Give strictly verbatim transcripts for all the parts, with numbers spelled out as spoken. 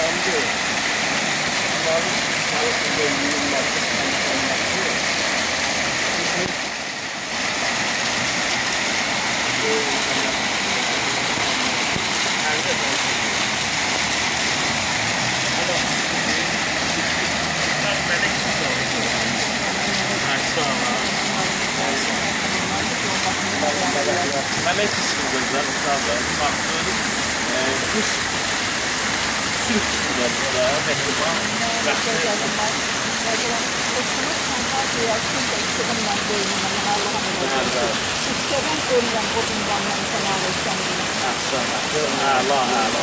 Amca, balık balıkında yiyilmesi, tanışılması yok. Bizim bu insanlar nerede tanışılıyor? Ama ben melek tutuyorum. Maşallah. Melek tutuyorlar uçlarla. Bakıyoruz. Kuş Türk kuşlarında mehriban Allah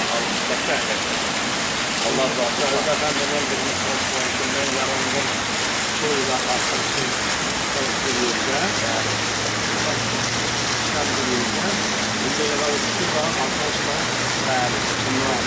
razı olsun. Ben de ben bir ben yarandım. Şöyle asıl çalıştırıyorlar. Çalıştırıyorlar. Bir de yalanlıklı var arkadaşlar. Bunlar.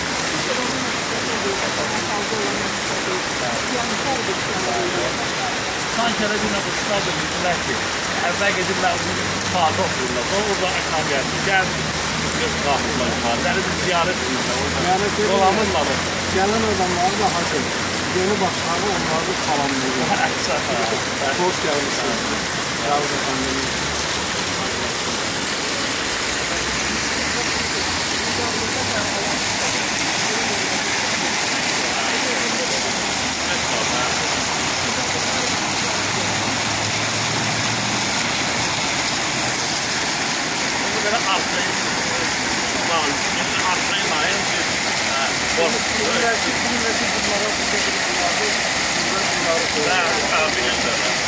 Sanki aracına kuşlar da bildiler ki evvel gecimler sağda otururlar. Orada akşam geldi. Geldi. Yok kahırlar var. Seni bir ziyaret ediyorlar. Dolanırlar mı? Gelen adamlar da hacı. Yeni başları onları salamlıyorlar. Hoş gelmişsiniz. Yavuz efendim. Artlayın. Artlayın ayın bir Bunlar bunlara bu şekilde bunları bunları bunları koyuyorlar.